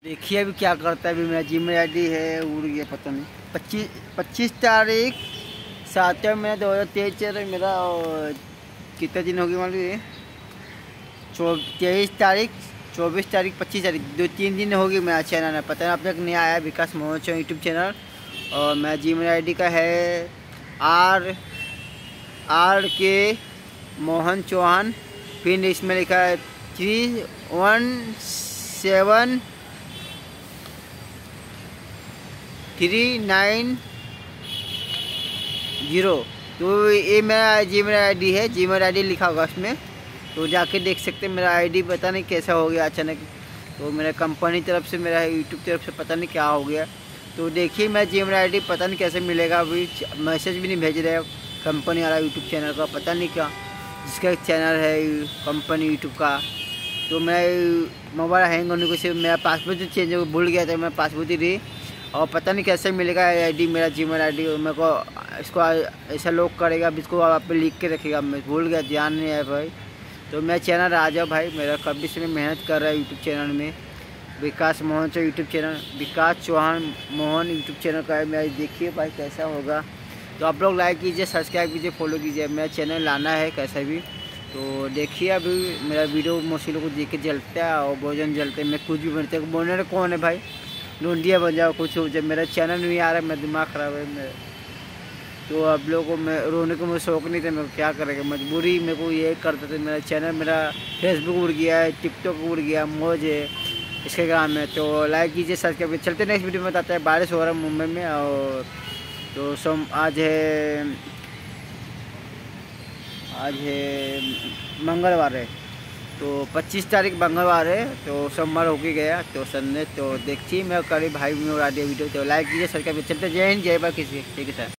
देखिए अभी क्या करता है। अभी मेरा जीमेल आईडी है उड़ गया, पता नहीं। 25 तारीख 7वें महीने 2023 चल रहा मेरा। और कितने दिन हो गए मालूम है? 23 तारीख, 24 तारीख, 25 तारीख, 2-3 दिन हो गए मेरा चैनल है। पता नहीं अब तक नया आया विकास मोहन चौहान यूट्यूब चैनल। और मेरा जीमेल आईडी का है R के मोहन चौहान। पिन इसमें लिखा है 31739 तो ये मेरा जीमेल आईडी है। जीमेल आईडी लिखा होगा उसमें, तो जाके देख सकते हैं। मेरा आईडी पता नहीं कैसा हो गया अचानक। तो मेरा कंपनी तरफ से, मेरा यूट्यूब तरफ से पता नहीं क्या हो गया। तो देखिए मेरा जीमेल आईडी पता नहीं कैसे मिलेगा। अभी मैसेज भी नहीं भेज रहे कंपनी वाला यूट्यूब चैनल का, पता नहीं क्या जिसका चैनल है कंपनी यूट्यूब का। तो मैं मोबाइल हैंग होने को से मेरा पासवर्ड जो चेंज हो भूल गया था। मैं पासवर्ड ही दी और पता नहीं कैसे मिलेगा आईडी, मेरा जीमेल आईडी। मेरे को इसको ऐसा लॉक करेगा, अब इसको आप लिख के रखेगा। मैं भूल गया, ध्यान नहीं है भाई। तो मैं चैनल आ जाओ भाई, मेरा कभी से मेहनत कर रहा है यूट्यूब चैनल में। Vikas Mohan Chauhan YouTube channel, Vikas Chauhan Mohan YouTube channel का है मेरा। देखिए भाई कैसा होगा। तो आप लोग लाइक कीजिए, सब्सक्राइब कीजिए, फॉलो कीजिए। मेरा चैनल लाना है कैसा भी। तो देखिए अभी मेरा वीडियो मशीनों को देख के जलता है और भोजन जलते मैं कुछ भी बनते बोलने कौन है भाई, लूंडिया बन जाओ कुछ हो। जब मेरा चैनल नहीं आ रहा है, मेरा दिमाग ख़राब है मेरा। तो आप लोगों को मैं रोने को मुझे शौक नहीं था, मेरे को क्या करेगा, मजबूरी मेरे को ये करते थे। मेरा चैनल, मेरा फेसबुक उड़ गया है, टिकटॉक उड़ गया, मौज है इसके काम है। तो लाइक कीजिए, सब्सक्राइब। चलते नेक्स्ट वीडियो में बताते हैं। बारिश हो रहा है मुंबई में। और तो आज है मंगलवार है, तो 25 तारीख मंगलवार है। तो सोमवार होके गया तो संडे। तो देखिए मैं करीब भाई में उड़ा दिया वीडियो। तो लाइक कीजिए, सब्सक्राइब। चलते जय हिंद, जय भारत। किसी ठीक है सर।